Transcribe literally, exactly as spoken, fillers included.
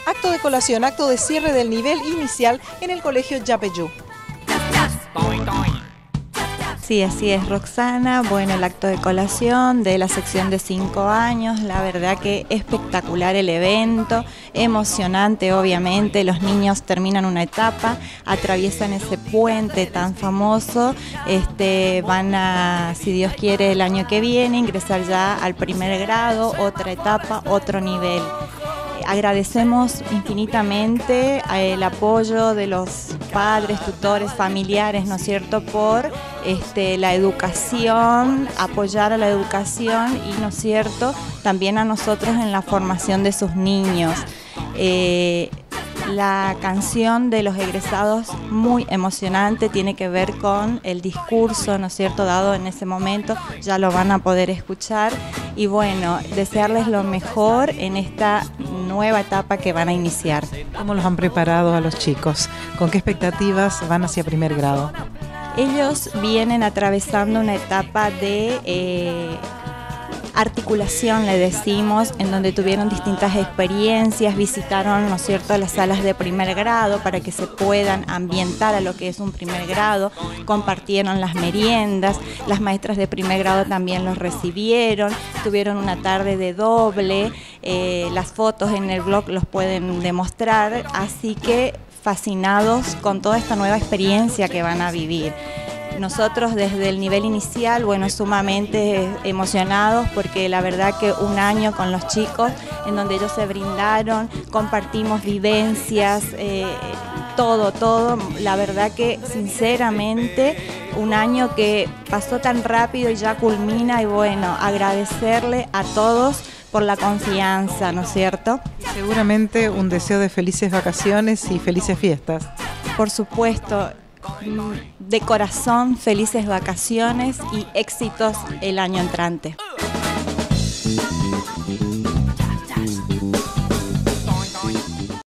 Acto de colación, acto de cierre del nivel inicial en el Colegio Yapeyú. Sí, así es, Roxana. Bueno, el acto de colación de la sección de cinco años, la verdad que espectacular el evento, emocionante obviamente, los niños terminan una etapa, atraviesan ese puente tan famoso, este, van a, si Dios quiere, el año que viene, ingresar ya al primer grado, otra etapa, otro nivel. Agradecemos infinitamente el apoyo de los padres, tutores, familiares, ¿no es cierto?, por este, la educación, apoyar a la educación y, ¿no es cierto?, también a nosotros en la formación de sus niños. Eh, La canción de los egresados, muy emocionante, tiene que ver con el discurso, ¿no es cierto?, dado en ese momento, ya lo van a poder escuchar. Y bueno, desearles lo mejor en esta nueva etapa que van a iniciar. ¿Cómo los han preparado a los chicos? ¿Con qué expectativas van hacia primer grado? Ellos vienen atravesando una etapa de Eh, articulación, le decimos, en donde tuvieron distintas experiencias, visitaron, ¿no es cierto?, las salas de primer grado para que se puedan ambientar a lo que es un primer grado, compartieron las meriendas, las maestras de primer grado también los recibieron, tuvieron una tarde de doble, eh, las fotos en el blog los pueden demostrar, así que fascinados con toda esta nueva experiencia que van a vivir. Nosotros desde el nivel inicial, bueno, sumamente emocionados porque la verdad que un año con los chicos en donde ellos se brindaron, compartimos vivencias, eh, todo, todo, la verdad que sinceramente un año que pasó tan rápido y ya culmina y bueno, agradecerle a todos por la confianza, ¿no es cierto? Seguramente un deseo de felices vacaciones y felices fiestas. Por supuesto. De corazón, felices vacaciones y éxitos el año entrante.